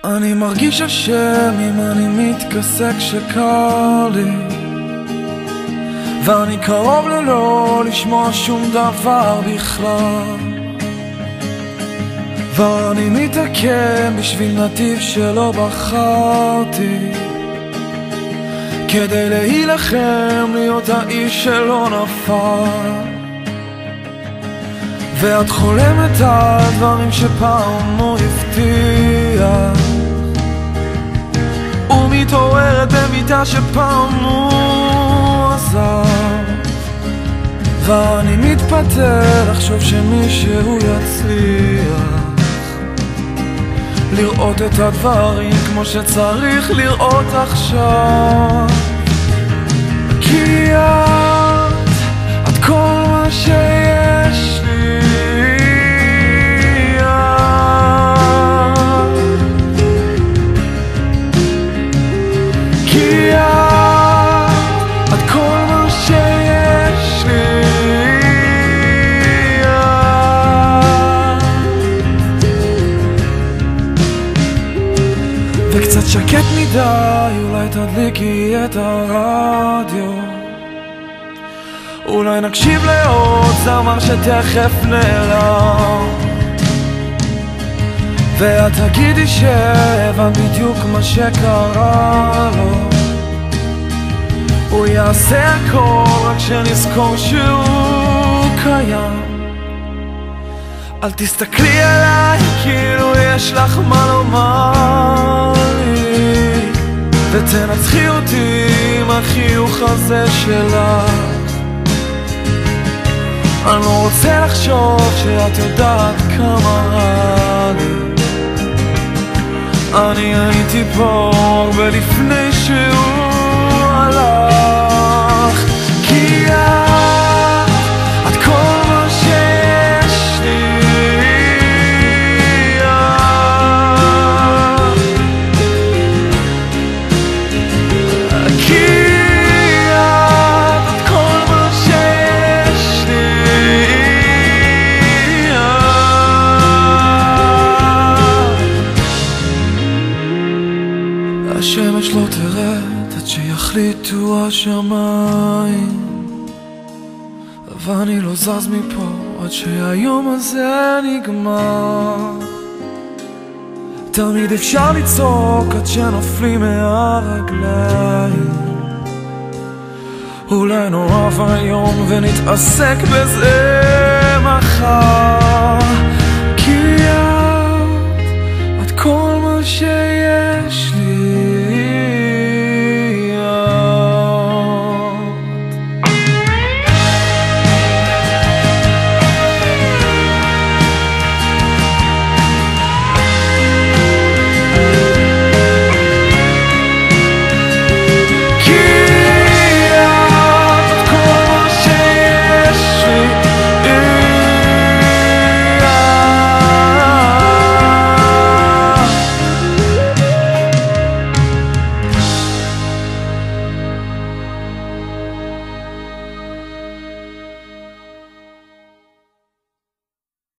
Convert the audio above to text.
אני מרגיש אשם אם אני מתכסה כשקר לי, ואני קרוב ללא לשמוע שום דבר בכלל, ואני מתעכב בשביל נתיב שלא בחרתי, כדי להילחם להיות האיש שלא נפל. ואת חולמת על דברים שפעם הוא הבטיח, ומתעוררת במיטה שפעם הוא עזב, ואני מתפתה לחשוב שמישהו יצליח לראות את הדברים כמו שצריך לראות עכשיו. כי את כל מה שיש לי, כי את כל מה שיש לי, וקצת שקט מדי, אולי תדליקי את הרדיו, אולי נקשיב לעוד זמר שתכף נעלם, ואת תגידי שהבנת בדיוק מה שקרה לו. הוא יעשה הכל רק שנזכור שהוא קיים. אל תסתכלי עליי כאילו יש לך מה לומר לי, ותנצחי אותי עם החיוך הזה שלך. אני לא רוצה לחשוב שאת יודעת כמה רע לי, אני הייתי פה הרבה לפני שהוא הלך. כי את כל מה שיש לי, כי את כל מה שיש לי. השמש לא תרד עד שיחליטו השמיים, ואני לא זז מפה עד שהיום הזה נגמר. תמיד אפשר לצעוק עד שנופלים מהרגליים, אולי נאהב היום ונתעסק בזה מחר.